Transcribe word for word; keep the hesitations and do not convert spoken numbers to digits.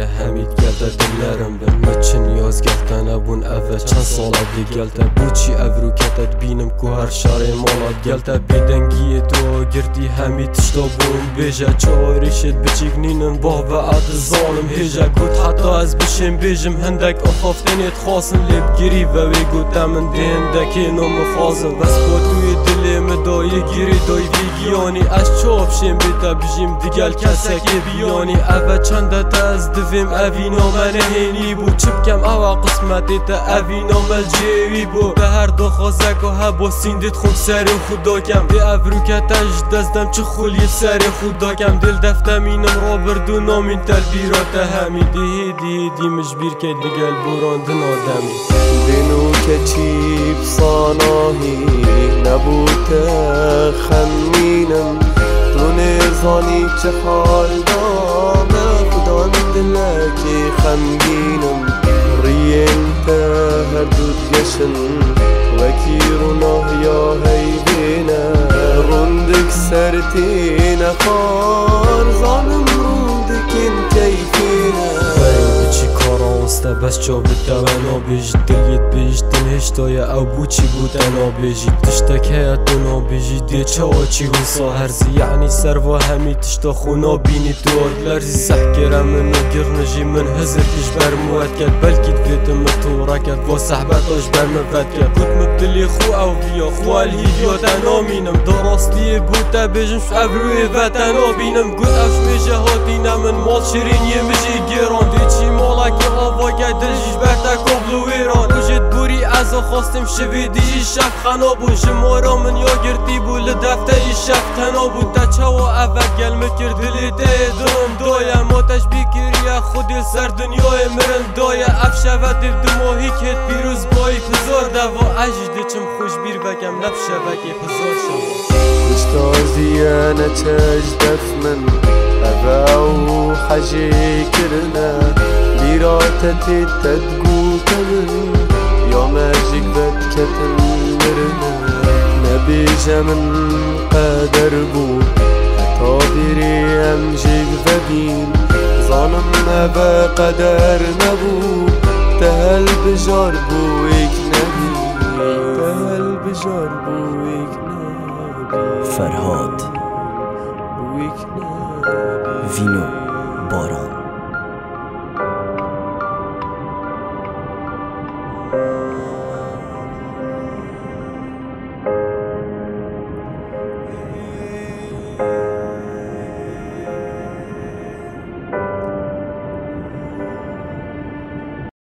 همید گلده دلرم بم چن یاز گلده نبون اوه چند ساله دی گلده بوچی افرو کتت بینم که هر شار مالات گلده بیدنگی تو گردی همید تشتا بون بیجه چهارشت بچیک نینم با و عد ظالم هیجه گوت حتی از بشم بیجم هندک اخافتنیت خواستن لیب گیری و وی گوته من دهندکی نام خازم بس با توی دلی مدای گیری دای ویگیانی از چوب شم بیتا بجیم دیگل کسکی بیانی اوه چنده تا از دویم اوی نامنه هینی بو چپ کم اوه قسمتی تا اوی نامل جیوی بو به هر دو خوزک و هبا سیندید خود سر خدا کم دی افرو کتش دستم چه خولی سر خدا کم دل دفتم اینم را بردو نامین تلبیرات همی دی دی دی مجبیر که دیگل براندن آدمی دینو که چیب صاناهی نبود خمینم تو نزانی چه حال دامه خدا دلکی خمگینم رین تا هر دود گشن وکی روناه یا هیبینه روندک سرتین خان زانم روندکین کیفینه چی کارا استا بس چا بده و نابیجید دلیت بیجید دن هشتای او بوچی بود نابیجید تشتک هیت و نابیجید دی چا آچی گوسا هرزی یعنی سر و همی تشتا خونا بینی تو لرزی سحکره من و گرنجی من هزر کش برموت کد بلکی دویتم تو کد و صحبتاش برمفت کد بود مبتلی خو او بیا خوال هیدیا تنامینم دراستی بوده بیجم شعب روی وطنا بینم گود افش میشه هاتینم من مال شیرین یه میشه گیران دی چی مالا که آوا که دلجیش برده کبلو ویران وجد بوری از خواستم شوی دیجی شف خنا بون جمارا من یا گردی بو لدفته ای شف تنا بود تا چوا اول گلمه کرد دلی ده دون دایه ما تشبی کریه خودی سر دنیای مرن دایه اف شود دماهی که پیروز بایی پزار دوا عجیده چم خوش بیر بگم نف شود که پزار شما کشتازیه نچج دف من او حجی کرنه بیراتتی تدگوت من یا مجیک بدکتن مرنه نبیجه من قدر بو تا بیری امجیک وبین ظانم نبا قدر نبو تهل بجار بو ایک نبی تهل بجار بو ایک نبی فرهاد بو ایک نبی وینو باران